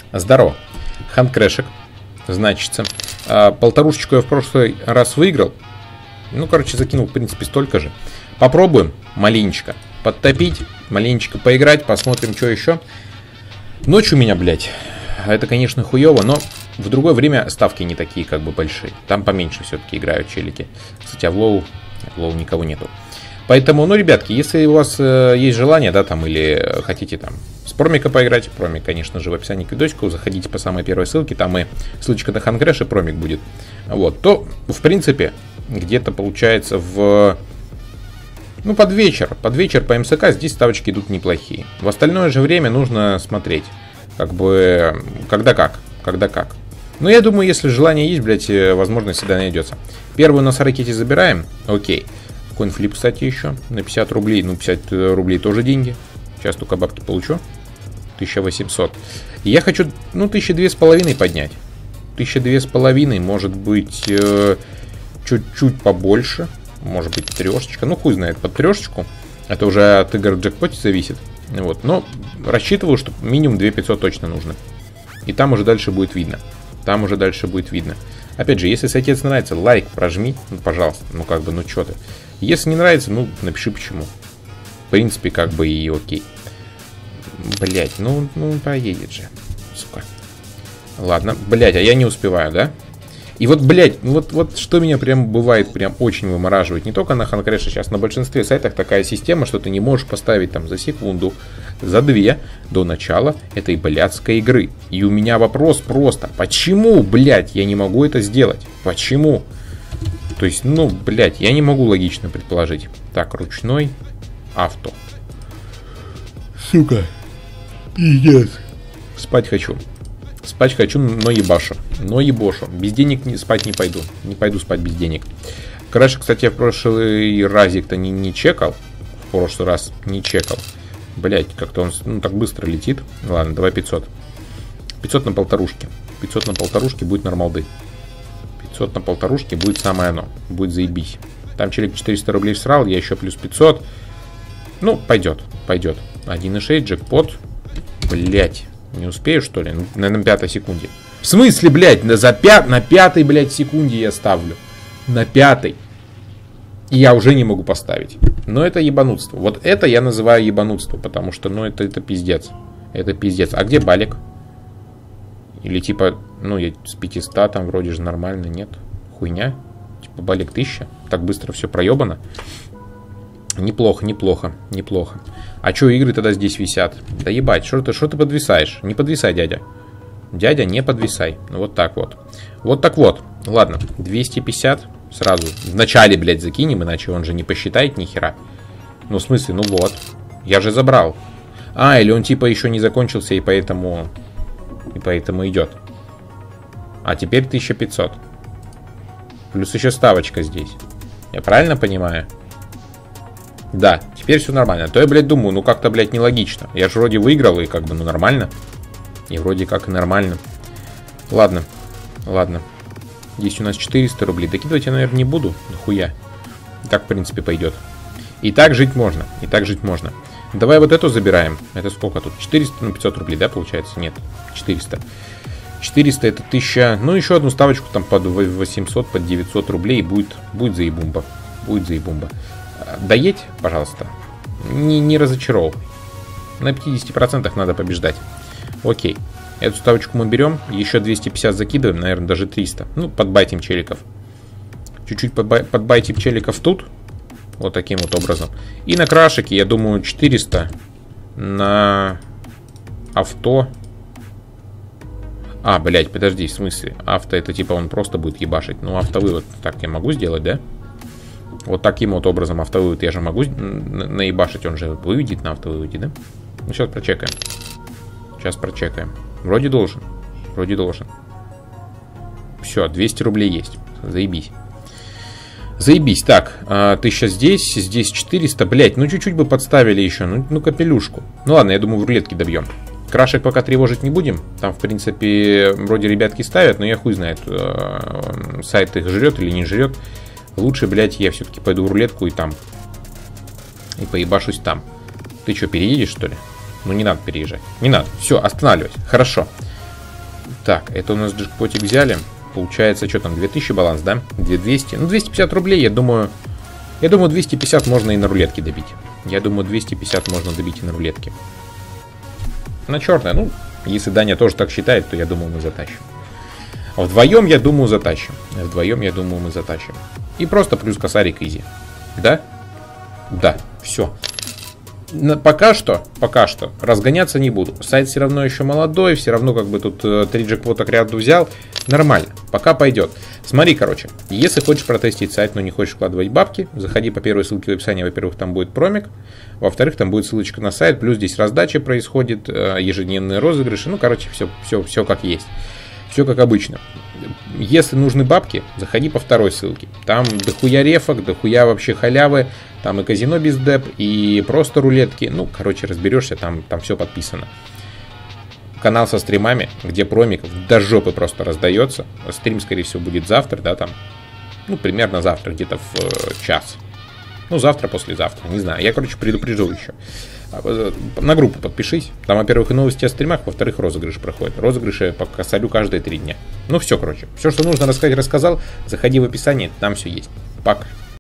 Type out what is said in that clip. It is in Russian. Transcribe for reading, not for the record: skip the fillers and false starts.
Здорово. Ханкрэшек. Значится. Полторушечку я в прошлый раз выиграл. Ну, короче, закинул, в принципе, столько же. Попробуем маленечко подтопить, маленечко поиграть, посмотрим, что еще. Ночь у меня, блядь, это, конечно, хуево, но в другое время ставки не такие, как бы, большие. Там поменьше все-таки играют челики. Кстати, а в лоу никого нету. Поэтому, ну, ребятки, если у вас есть желание, да, там, или хотите там с промика поиграть, промик, конечно же, в описании к видосику, заходите по самой первой ссылке, там и ссылочка на Ханкрэш и промик будет. Вот, то, в принципе, где-то получается под вечер по МСК здесь ставочки идут неплохие. В остальное же время нужно смотреть, как бы, когда как. Но я думаю, если желание есть, блядь, возможность всегда найдется. Первую на ракете забираем, окей. Коинфлип, кстати, еще на 50 рублей. Ну, 50 рублей тоже деньги. Сейчас только бабки получу. 1800. И я хочу, 1200 поднять. 1200, может быть, чуть-чуть побольше. Может быть, трешечка. Ну, хуй знает, под трешечку. Это уже от игр в джекпоте зависит. Вот. Но рассчитываю, что минимум 2500 точно нужно. И там уже дальше будет видно. Опять же, если сайтец нравится, лайк прожми, пожалуйста. Что ты. Если не нравится, напиши почему. В принципе, как бы и окей. Блять, поедет же. Сука. Ладно, блять, а я не успеваю, да? И вот, блять, вот что меня прям бывает, прям очень вымораживает. Не только на Ханкрэше, сейчас на большинстве сайтах такая система, что ты не можешь поставить там за секунду, за 2 до начала этой блядской игры. И у меня вопрос просто, почему, блять, я не могу это сделать? Почему? То есть, блять, я не могу логично предположить. Так, ручной авто. Сука. Пиздец. Спать хочу, но ебашу. Без денег спать не пойду. Не пойду спать без денег. Крэш, кстати, я в прошлый разик-то не чекал. В прошлый раз не чекал. Блять, как-то он так быстро летит. Ладно, давай 500. 500 на полторушке. 500 на полторушке будет нормалды. 500 на полторушке будет самое оно. Будет заебись. Там челик 400 рублей всрал, я еще плюс 500. Пойдет. 1.6, джекпот. Блять, не успею, что ли? На 5-й секунде. В смысле, блять, на 5-й, блять, секунде я ставлю. На 5-й. И я уже не могу поставить. Но это ебанутство. Вот это я называю ебанутство, потому что, это пиздец. Это пиздец. А где балик? Или типа, я с 500 там вроде же нормально, нет? Хуйня? Типа балик 1000? Так быстро все проебано? Неплохо. А что игры тогда здесь висят? Да ебать, что ты подвисаешь? Не подвисай, дядя. Дядя, не подвисай. Вот так вот. Вот так вот. Ладно, 250 сразу. В начале, блядь, закинем, иначе он же не посчитает ни хера. В смысле, вот. Я же забрал. Или он типа еще не закончился, и поэтому идет. А теперь 1500. Плюс еще ставочка здесь. Я правильно понимаю? Да, теперь все нормально. То я, блядь, думаю, как-то, блядь, нелогично. Я же вроде выиграл, и как бы, нормально. И вроде как и нормально. Ладно. Здесь у нас 400 рублей. Докидывать я, наверное, не буду. Нахуя. И так, в принципе, пойдет. И так жить можно. Давай вот эту забираем. Это сколько тут? 400, 500 рублей, да, получается? Нет, 400. 400 это 1000. Еще одну ставочку там под 800, под 900 рублей. Будет заебумба. Доедь, пожалуйста. Не разочаровывай. На 50% надо побеждать. Окей. Эту ставочку мы берем. Еще 250 закидываем. Наверное, даже 300. Подбайтим челиков. Чуть-чуть подбайтим челиков тут. Вот таким вот образом. И на крашике, я думаю, 400 на авто. Блять, подожди, в смысле? Авто это типа он просто будет ебашить. Автовывод так я могу сделать, да? Вот таким вот образом автовывод я же могу наебашить. Он же выведет на автовыводе, да? Сейчас прочекаем. Вроде должен. Все, 200 рублей есть. Заебись. Так, 1000 здесь 400. Блять, чуть-чуть бы подставили еще. Капелюшку. Ладно, я думаю, в рулетке добьем. Крашек пока тревожить не будем. Там, в принципе, вроде ребятки ставят, но я хуй знает, сайт их жрет или не жрет. Лучше, блядь, я все-таки пойду в рулетку и поебашусь там. Ты что, переедешь, что ли? Не надо переезжать. Не надо. Все, останавливайся. Хорошо. Так, это у нас джекпотик взяли. Получается, что там, 2000 баланс, да? 2200. Ну, 250 рублей, я думаю, 250 можно и на рулетке добить. Я думаю, 250 можно добить и на рулетке. На черное, ну, если Даня тоже так считает, то я думаю, мы затащим. Вдвоем, я думаю, затащим. Вдвоем, я думаю, мы затащим. И просто плюс косарик изи. Да? Да, все. Пока что разгоняться не буду. Сайт все равно еще молодой, все равно как бы тут 3 джекпота к ряду взял. Нормально, пока пойдет. Смотри, короче, если хочешь протестить сайт, но не хочешь вкладывать бабки, заходи по первой ссылке в описании. Во-первых, там будет промик. Во-вторых, там будет ссылочка на сайт. Плюс здесь раздача происходит, ежедневные розыгрыши. Ну, короче, все как есть. Все как обычно. Если нужны бабки, заходи по второй ссылке. Там дохуя рефок, дохуя вообще халявы. Там и казино без деп, и просто рулетки. Ну, короче, разберешься, там все подписано. Канал со стримами, где промик до жопы просто раздается. Стрим, скорее всего, будет завтра, да, там. Ну, примерно завтра, где-то в час. Ну, завтра, послезавтра, не знаю. Я, короче, предупрежу еще. На группу подпишись. Там, во-первых, и новости о стримах, во-вторых, розыгрыш проходит. Розыгрыши по косарю каждые 3 дня. Ну, все, короче. Все, что нужно рассказать, рассказал. Заходи в описание, там все есть. Пока.